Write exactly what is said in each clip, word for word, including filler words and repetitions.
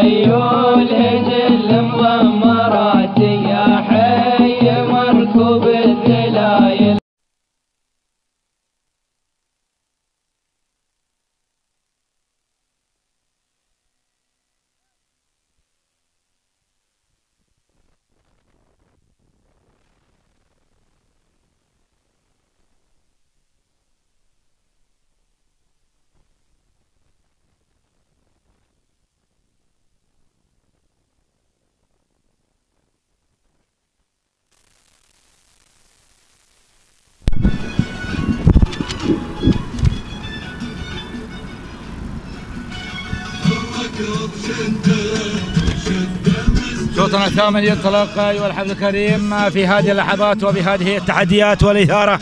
خيول جل مضمرات يا حي مركوب الذلايل. شوطنا الثامن ينطلق أيها الحفل الكريم في هذه اللحظات وبهذه التحديات والإثارة.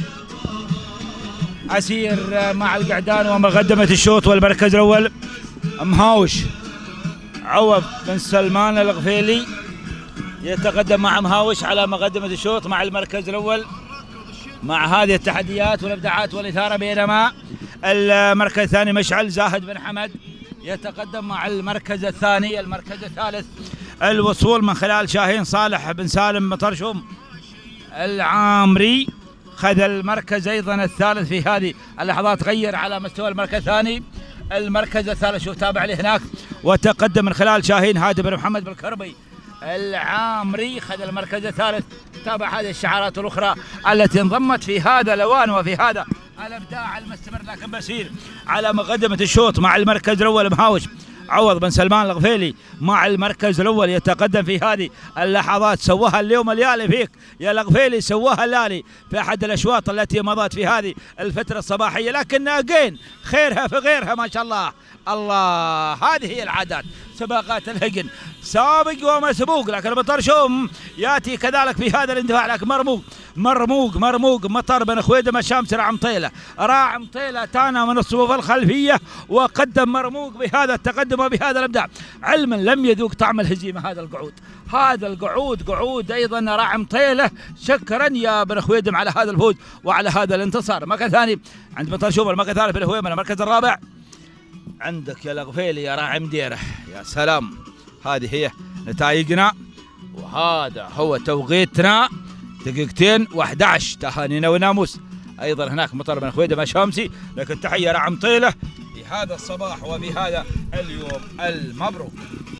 أسير مع القعدان ومقدمة الشوط والمركز الأول مهاوش عوض بن سلمان الغفيلي يتقدم مع مهاوش على مقدمة الشوط مع المركز الأول مع هذه التحديات والإبداعات والإثارة، بينما المركز الثاني مشعل زاهد بن حمد يتقدم مع المركز الثاني. المركز الثالث الوصول من خلال شاهين صالح بن سالم مطرشم العامري خذ المركز أيضا الثالث في هذه اللحظات، غير على مستوى المركز الثاني. المركز الثالث شوف تابع لي هناك وتقدم من خلال شاهين هادي بن محمد بن كربي العامري خذ المركز الثالث. تابع هذه الشعارات الأخرى التي انضمت في هذا الأوان وفي هذا الابداع المستمر، لكن بسير على مقدمة الشوط مع المركز الأول مهاوش عوض بن سلمان الغفيلي مع المركز الأول يتقدم في هذه اللحظات. سواها اليوم الليالي فيك يا الغفيلي، سواها الليالي في أحد الأشواط التي مضت في هذه الفترة الصباحية، لكن أجين خيرها في غيرها ما شاء الله. الله، هذه هي العادات، سباقات الهجن سابق ومسبوق، لكن مطرشم ياتي كذلك في هذا الاندفاع، لكن مرموق مرموق مرموق مطر بن خويدم الشامس راعم طيله راعم طيله تانا من الصفوف الخلفيه وقدم مرموق بهذا التقدم وبهذا الابداع، علما لم يذوق طعم الهزيمه. هذا القعود هذا القعود قعود ايضا راعم طيله. شكرا يا بن خويدم على هذا الفوز وعلى هذا الانتصار. المركز الثاني عند مطرشم، المركز الثالث بن خويدم، المركز الرابع عندك يا الغفيلي يا راعم ديره. يا سلام، هذه هي نتائجنا وهذا هو توقيتنا، دقيقتين واحد عشر. تهانينا وناموس ايضا هناك مطر بن خويدم الشامسي، لكن تحيه راعم طيله في هذا الصباح وفي هذا اليوم المبروك.